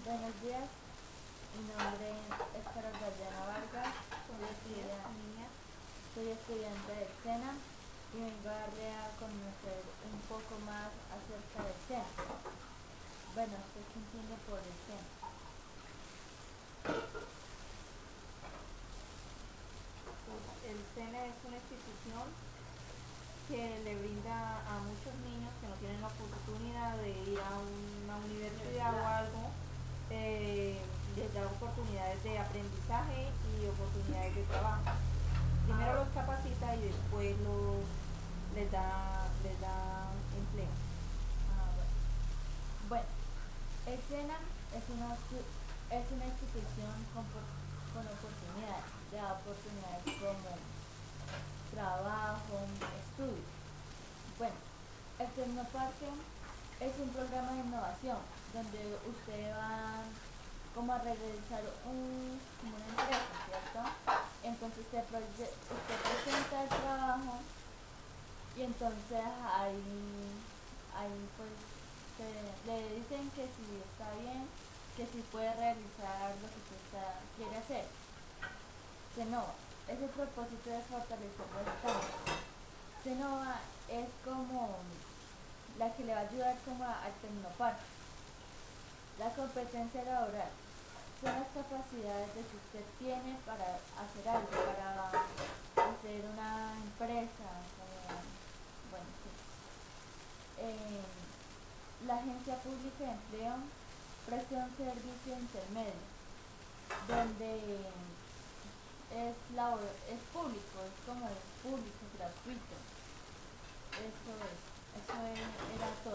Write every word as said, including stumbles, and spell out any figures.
Buenos días, mi nombre es Carol Dayana Vargas, soy, Buenos días, estudia- niña. soy estudiante del SENA y vengo a darle a conocer un poco más acerca del SENA. Bueno, ¿usted qué entiende por el SENA? Pues el SENA es una institución que le brinda a muchos niños que no tienen la oportunidad de ir a una universidad o algo, eh, les da oportunidades de aprendizaje y oportunidades de trabajo. Primero los capacita y después los, les, da, les da empleo. Ah, bueno. Bueno, el SENA es una, estu- es una institución con, por- con oportunidades, da oportunidades como trabajo, estudio. Bueno, el Tecnoparque es un programa de innovación donde usted va como a realizar un, como una empresa, ¿cierto? Entonces usted, proye- usted presenta el trabajo y entonces ahí, ahí pues se- le dicen que si está bien, que si puede realizar lo que usted está- quiere hacer. Senova es el propósito de fortalecer los campos. Senova es como la que le va a ayudar como a- al tecnoparque. La competencia laboral son las capacidades de que usted tiene para hacer algo, para hacer una empresa, como, bueno, sí. Eh, la agencia pública de empleo presta un servicio intermedio, donde es, labor, es público, es como público, gratuito. Eso es, eso es- era todo.